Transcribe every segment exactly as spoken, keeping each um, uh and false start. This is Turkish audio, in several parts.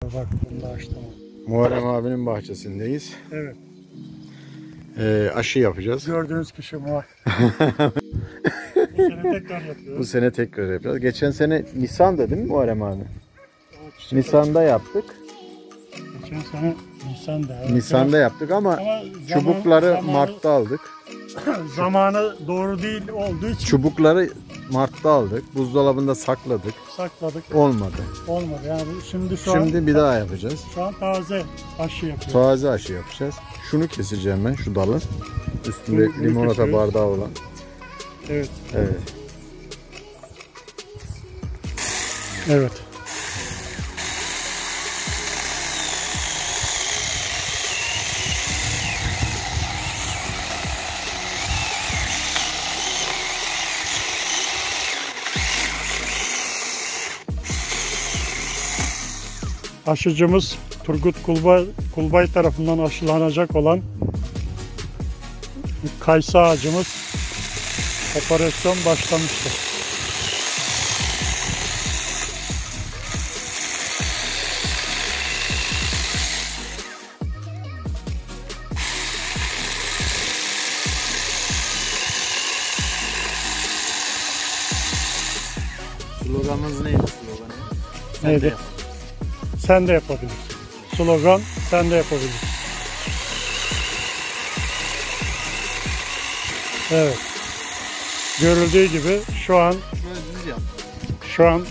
bak bunu da açtım. Muharrem abinin bahçesindeyiz. Evet. Ee, aşı yapacağız. Gördüğünüz kişi Muharrem. Bu sene tekrar yapıyoruz. Bu sene tekrar yapacağız. Geçen sene Nisan'da değil mi Muharrem abi? Evet, Nisan'da yaptık. Geçen sene Nisan'da. Evet. Nisan'da yaptık ama, ama zaman, çubukları zamanı, Mart'ta aldık. Zamanı doğru değil olduğu için. Çubukları Mart'ta aldık. Buzdolabında sakladık. Sakladık. Olmadı. Olmadı. Yani şimdi şu Şimdi an, bir daha yapacağız. Şu an taze aşı yapıyoruz. Taze aşı yapacağız. Şunu keseceğim ben, şu dalı. Üstünde Bunu, bunu limonata kesiyoruz. bardağı olan. Evet. Evet. Evet. Aşıcımız Turgut Kulbay, Kulbay tarafından aşılanacak olan kayısı ağacımız operasyon başlamıştır. Sloganımız neydi? Sloganı? Neydi? Sen de yapabilirsin. Slogan sen de yapabilirsin. Evet. Görüldüğü gibi şu an şu an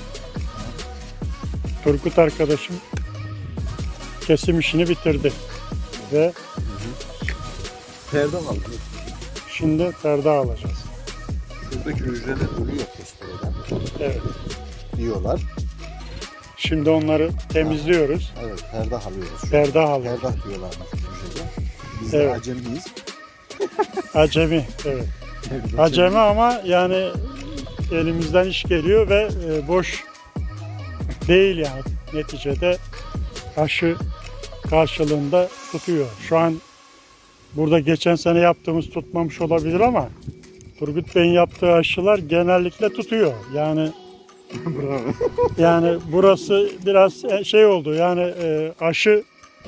Turgut arkadaşım kesim işini bitirdi ve perde aldık. Şimdi perde alacağız. Şuradaki hücreler duruyor testereden. Evet. Diyorlar. Şimdi onları temizliyoruz. Evet, perde alıyoruz. Perde alıyoruz. Perde diyorlar hücrede. Biz evet. de acemiyiz. Acemi, evet. Acemi ama yani elimizden iş geliyor ve boş değil yani neticede aşı karşılığında tutuyor. Şu an burada geçen sene yaptığımız tutmamış olabilir ama Turgut Bey'in yaptığı aşılar genellikle tutuyor. Yani bravo. Yani burası biraz şey oldu yani aşı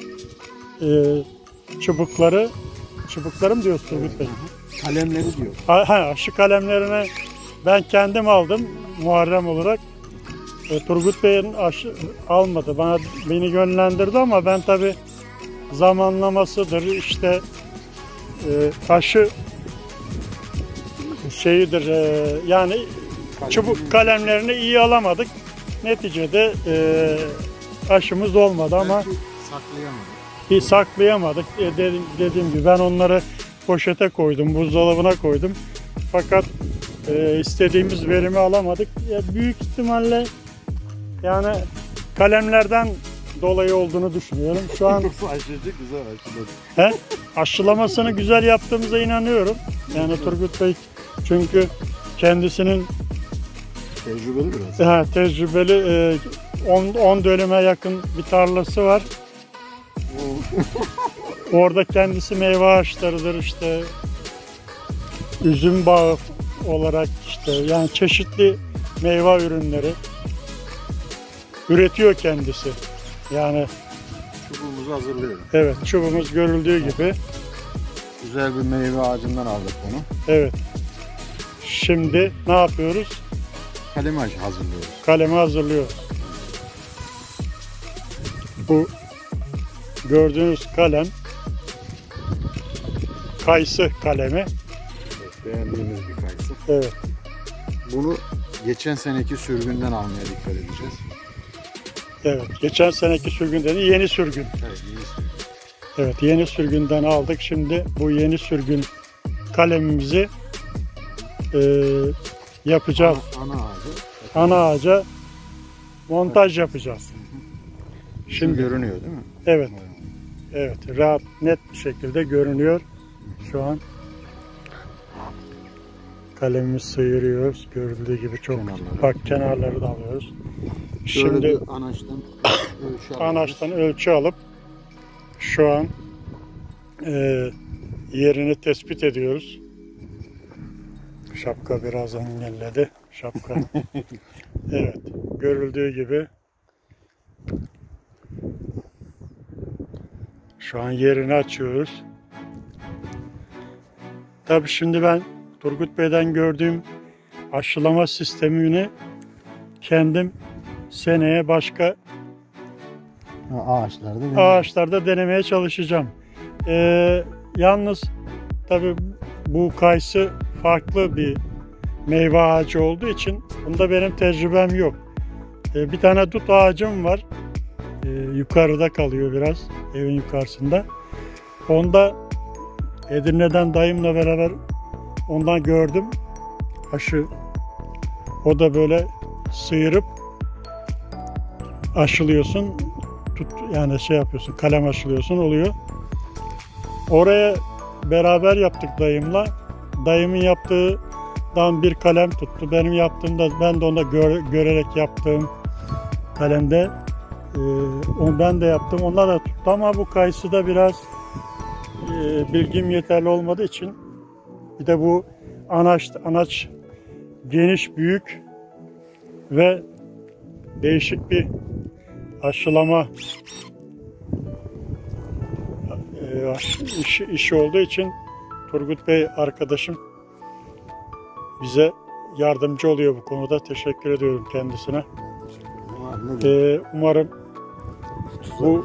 çubukları çubukları mı diyorsun Turgut Bey? Kalemleri diyor. Ha, aşı kalemlerini ben kendim aldım Muharrem olarak. E, Turgut Bey'in aşı almadı. Bana beni yönlendirdi ama ben tabi zamanlamasıdır işte e, aşı şeyidir e, yani çubuk kalemlerini iyi alamadık. Neticede e, aşımız olmadı ama saklayamadık. Bir saklayamadık. E, dedim, dediğim gibi ben onları poşete koydum, buzdolabına koydum. Fakat e, istediğimiz verimi alamadık. E, büyük ihtimalle yani kalemlerden dolayı olduğunu düşünüyorum. Şu an aşıcı güzel aşıladık. He? Aşılamasını güzel yaptığımıza inanıyorum. Yani Turgut Bey çünkü kendisinin tecrübeli biraz. He, tecrübeli on dönüme yakın bir tarlası var. Orada kendisi meyve ağaçlarıdır işte üzüm bağı olarak işte yani çeşitli meyve ürünleri üretiyor kendisi. Yani çubuğumuzu hazırlıyoruz. Evet, çubuğumuz görüldüğü gibi. Güzel bir meyve ağacından aldık bunu. Evet. Şimdi ne yapıyoruz? Kalemi hazırlıyoruz. Kalemi hazırlıyoruz. Bu gördüğünüz kalem kayısı kalemi. Evet, beğendiğimiz bir kayısı. Evet. Bunu geçen seneki sürgünden almaya dikkat edeceğiz. Evet, geçen seneki sürgünden yeni sürgün. Evet, yeni sürgün. Evet, yeni sürgünden aldık. Şimdi bu yeni sürgün kalemimizi e, yapacağız. Ana, ana ağacı. Ana ağaca montaj yapacağız. Şimdi, Şimdi görünüyor değil mi? Evet. Evet, rahat, net bir şekilde görünüyor. Şu an kalemimizi sıyırıyoruz. Görüldüğü gibi çok. Kenarları. Bak kenarları da alıyoruz. Şimdi anaçtan ölçü anaçtan ölçü alıp şu an e, yerini tespit ediyoruz. Şapka biraz engelledi. Şapka. Evet, görüldüğü gibi Şu an yerini açıyoruz. Tabii şimdi ben Turgut Bey'den gördüğüm aşılama sistemini kendim seneye başka Ağaçlarda değil mi? ağaçlarda denemeye çalışacağım. Ee, yalnız tabii bu kayısı farklı bir meyve ağacı olduğu için bunda benim tecrübem yok. Ee, bir tane dut ağacım var. Ee, yukarıda kalıyor biraz, evin yukarısında. Onda Edirne'den dayımla beraber ondan gördüm. Aşı o da böyle sıyırıp aşılıyorsun. Tut, yani şey yapıyorsun, kalem aşılıyorsun, oluyor. Oraya beraber yaptık dayımla. Dayımın yaptığından bir kalem tuttu. Benim yaptığımda, ben de onda gör, görerek yaptığım kalemde e, onu ben de yaptım. Onlar da tuttu ama bu kayısıda biraz e, bilgim yeterli olmadığı için, bir de bu anaç, anaç geniş, büyük ve değişik bir aşılama e, iş, işi olduğu için Turgut Bey arkadaşım bize yardımcı oluyor bu konuda. Teşekkür ediyorum kendisine. Ee, umarım bu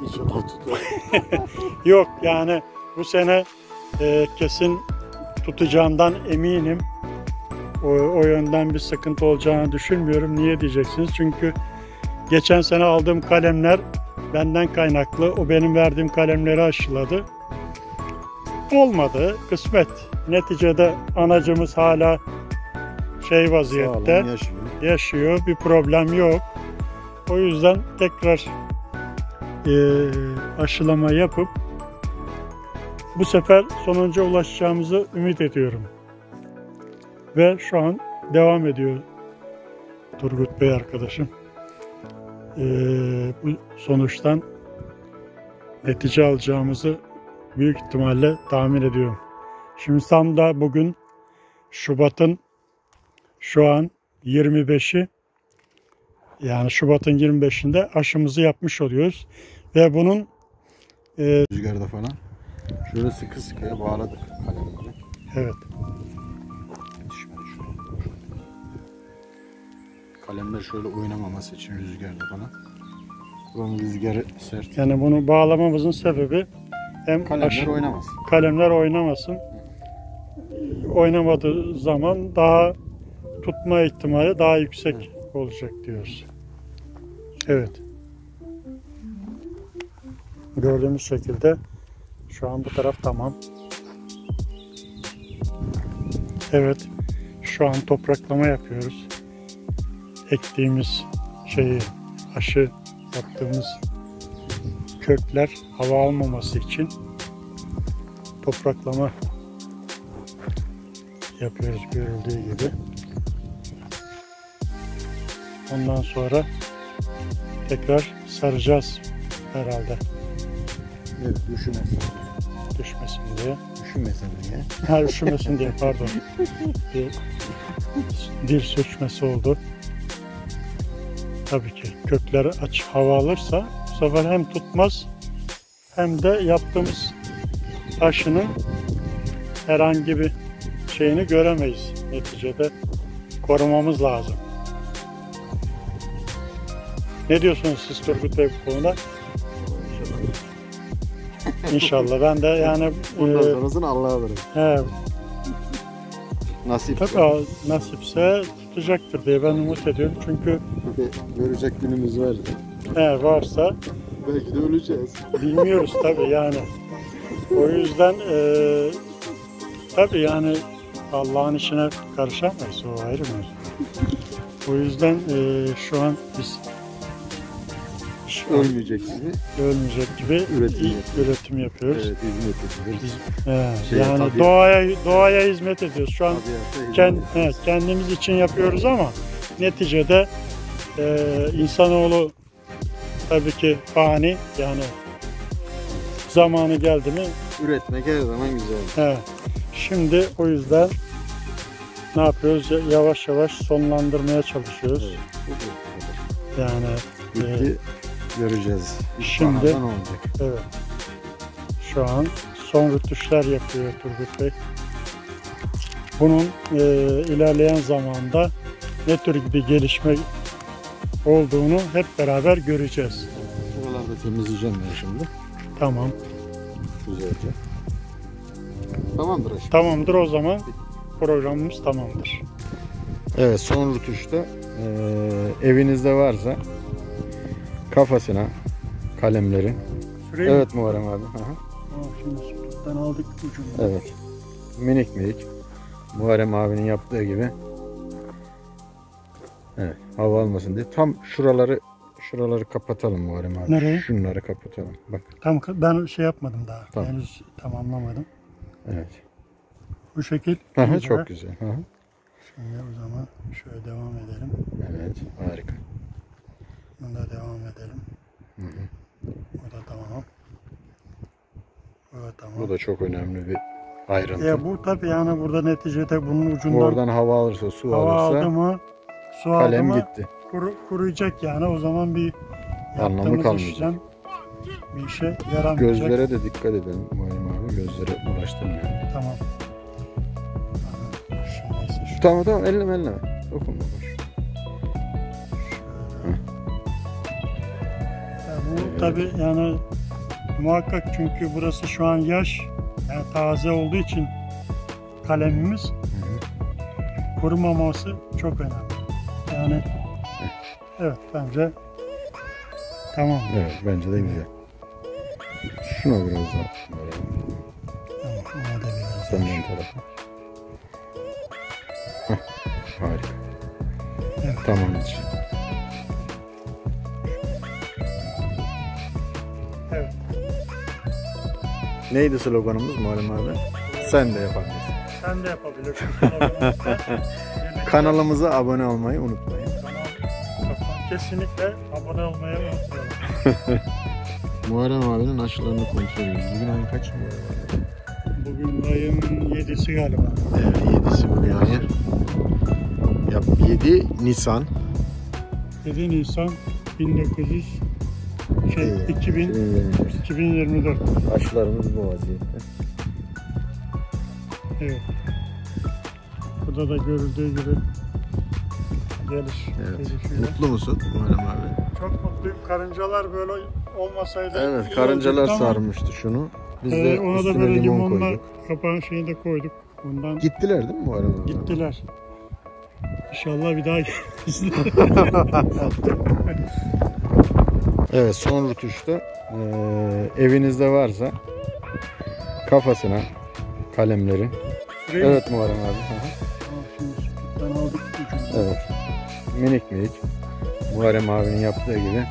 yok yani bu sene e, kesin tutacağından eminim. O, o yönden bir sıkıntı olacağını düşünmüyorum. Niye diyeceksiniz? Çünkü geçen sene aldığım kalemler benden kaynaklı. O benim verdiğim kalemleri aşıladı. Olmadı. Kısmet. Neticede anacımız hala şey vaziyette yaşıyor. yaşıyor. Bir problem yok. O yüzden tekrar e, aşılama yapıp bu sefer sonuca ulaşacağımızı ümit ediyorum. Ve şu an devam ediyor Turgut Bey arkadaşım. E, bu sonuçtan netice alacağımızı büyük ihtimalle tahmin ediyorum. Şimdi tam da bugün Şubat'ın şu an yirmi beşi, yani Şubat'ın yirmi beşinde aşımızı yapmış oluyoruz. Ve bunun e, rüzgarda falan şöyle sıkı sıkıya bağladık kalemleri. evet. Düşmedi şöyle. Kalemler şöyle oynamaması için rüzgarda falan. Buranın rüzgarı sert. Yani bunu bağlamamızın sebebi hem Kalemler aşı- oynamaz. kalemler oynamasın. Oynamadığı zaman daha tutma ihtimali daha yüksek olacak diyoruz. Evet. Gördüğümüz şekilde şu an bu taraf tamam. Evet. Şu an topraklama yapıyoruz. Ektiğimiz şeyi, aşı yaptığımız kökler hava almaması için topraklama yapıyoruz görüldüğü gibi. Ondan sonra tekrar saracağız herhalde. Evet, üşümesin. Düşmesin diye. Üşümesin diye. Ha, üşümesin diye pardon. Bir dil sürçmesi oldu. Tabii ki kökler aç hava alırsa bu sefer hem tutmaz hem de yaptığımız aşının herhangi bir şeyini göremeyiz. Neticede korumamız lazım. Ne diyorsunuz siz Turgut Bey bu konuda? İnşallah. Ben de yani Bundan e, sonrasını Allah'a bırak. he, Nasip. tabii nasipse tutacaktır diye ben umut ediyorum. Çünkü Görecek günümüz var. he, varsa Belki de öleceğiz. bilmiyoruz tabii yani. O yüzden e, tabii yani Allah'ın işine karışamayız, o ayrı mevzu. O yüzden e, şu an biz şu an Ölmeyecek gibi. ölmeyecek gibi Üretim iyi- yapıyoruz. üretim yapıyoruz. Evet, hizmet ediyoruz. Biz, he, Şey, yani tabiat. doğaya doğaya hizmet ediyoruz. Şu an Tabiata hizmet kend, ediyoruz. he, kendimiz için yapıyoruz ama neticede e, insanoğlu tabii ki fani, yani zamanı geldi mi Üretmek her zaman güzel. he, şimdi o yüzden ne yapıyoruz? Yavaş yavaş sonlandırmaya çalışıyoruz. Evet, bu kadar. Yani Bitti. Göreceğiz. Şimdi- Baharda ne olacak? evet. şu an son rütuşlar yapıyor Turgut Bey. Bunun e, ilerleyen zamanda ne tür bir gelişme olduğunu hep beraber göreceğiz. Buraları da temizleyeceğim ben şimdi. Tamam. Güzelce. Tamamdır aşkım. Tamamdır, o zaman programımız tamamdır. Evet, son rutuşta e, evinizde varsa kafasına kalemleri. Süreyim Evet mi? Muharrem abi. Aha. Aa, şimdi sütükten aldık ucunu. Evet. Minik minik. Muharrem abinin yaptığı gibi. Evet. Hava almasın diye. Tam şuraları şuraları kapatalım Muharrem abi. Nereye? Şunları kapatalım. Bak. Tam ben şey yapmadım daha. Tamam. Henüz tamamlamadım. Evet. Bu şekil. Aha, güzel. çok güzel. Aha. Şimdi o zaman şöyle devam edelim. Evet. Harika. Bunda devam edelim. Hı hı. O da tamam. O da tamam. Bu da çok önemli bir ayrıntı. Ya bu tabii yani burada neticede bunun ucundan Oradan hava alırsa, su hava alırsa aldı mı, su aldı kalem mı gitti. kuru, kuruyacak yani. O zaman bir Anlamı yaptığımız kalmayacak. işlem bir işe yaramayacak. Gözlere de dikkat edelim Muharrem abi. Gözlere bulaştırmayalım. Tamam. Aha, şimdi neyse şu Tamam tamam, elleme elleme. Dokunma boş. Ya bu tabii yani muhakkak, çünkü burası şu an yaş, yani taze olduğu için kalemimiz Hı hı. kurumaması çok önemli. Yani evet, bence tamam. Evet, bence de güzel. Şuna biraz daha. Tamam, ona da biraz. Senden tarafa. Heh, harika. Evet. Tamamdır. Evet. Neydi sloganımız Muharrem abi? Sen de yapabilirsin. Sen de yapabilirsin. Birlikte Kanalımıza abone olmayı unutmayın. kanal- Kesinlikle abone olmayı unutmayalım. Muharrem abinin aşılarını kontrol ediyoruz. Bugün ayın kaç Muharrem abi? Bugün ayın yedisi galiba. Evet, yedisi bugün ayın. Yap, yedi Nisan. yedi Nisan bin dokuz yüz şey, Evet, iki bin, iki bin yirmi dört. Aşılarımız bu vaziyette. Evet. Burada da görüldüğü gibi geliş. Evet. gelişiyor. Mutlu musun Muharrem abi? Çok mutluyum. Karıncalar böyle olmasaydı. Evet, iyi karıncalar olacaktı ama, sarmıştı şunu. Biz e, de ona da üstüne böyle limon limonla koyduk. kapağın şeyini de koyduk. Ondan Gittiler değil mi Muharrem abi? gittiler. İnşallah bir daha geliriz. Evet, son rutuşta e, evinizde varsa kafasına kalemleri. Süreyim mi? Evet Muharrem abi. Hı hı. Tamam, şimdi sütükten aldık ucunu. Evet. Minik minik. Muharrem abinin yaptığı gibi.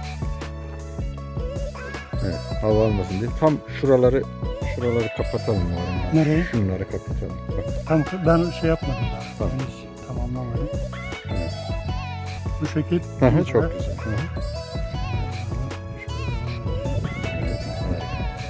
Evet, hava almasın diye. Tam şuraları şuraları kapatalım Muharrem abi. Nereye? Şunları kapatalım. Bak. Tam ben şey yapmadım daha. Tamam. Henüz tamamlamadım. Evet. Bu şekil. Hı hı, güzel. çok güzel. Hı hı. Evet, harika.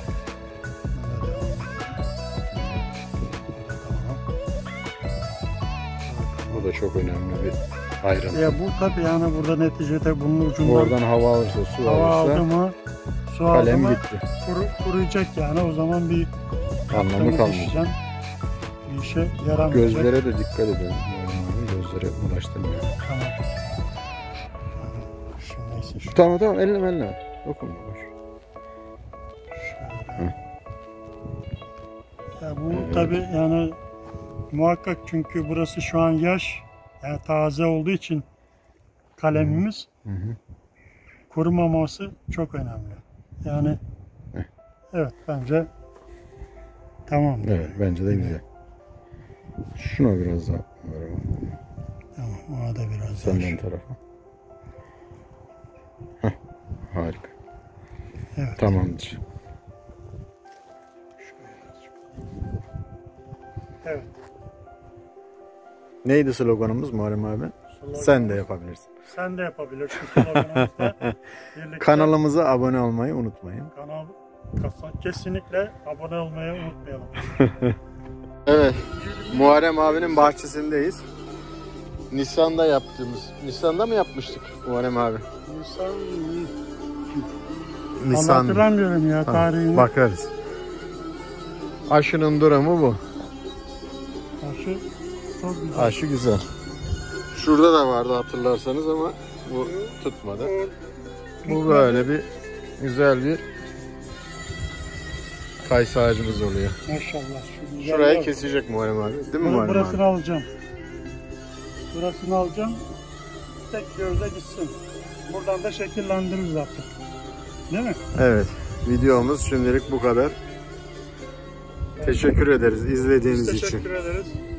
Bu da çok önemli bir ayrıntı. Ya bu tabii yani burada neticede bunun ucundan Oradan hava alırsa, su hava alırsa aldı mı, su aldı kalem mı gitti. kuru, kuruyacak yani. O zaman bir Anlamı yaptığımız kalmayacak. işlem bir işe yaramayacak. Gözlere de dikkat edelim. Muharrem abi, gözlere bulaştırmayalım. Tamam. Şimdi neyse şu Tamam tamam, elleme elleme. Dokunma boş. şöyle. Ya bu tabii yani muhakkak, çünkü burası şu an yaş, yani taze olduğu için kalemimiz Hı hı. kurumaması çok önemli. Yani evet, bence tamam. Evet, bence de güzel. Şuna biraz daha Muharrem abi. Tamam, ona da biraz Senden daha. tarafa. Heh, harika. Evet. Tamamdır. Evet. Neydi sloganımız Muharrem abi? Slogan- Sen de yapabilirsin. Sen de yapabilirsin. Sloganımızla birlikte Kanalımıza abone olmayı unutmayın. kanal kafa- kesinlikle abone olmayı unutmayalım. Evet, Muharrem abinin bahçesindeyiz. Nisan'da yaptığımız, Nisan'da mı yapmıştık Muharrem abi? Nisan, Nisan. hatırlamıyorum ya Tamam, tarihini. bakarız. Aşının durumu bu. Aşı çok güzel. Aşı güzel. Şurada da vardı hatırlarsanız ama bu tutmadı. Bu böyle bir güzel bir kayısı ağacımız oluyor. Maşallah. Şu güzel Şurayı var. kesecek Muharrem abi. Değil mi Bur- Muharrem Burasını abi? alacağım. Burasını alacağım. Tek gövde gitsin. Buradan da şekillendiririz artık. Değil mi? Evet. Videomuz şimdilik bu kadar. Teşekkür ederiz izlediğiniz Biz için. teşekkür ederiz.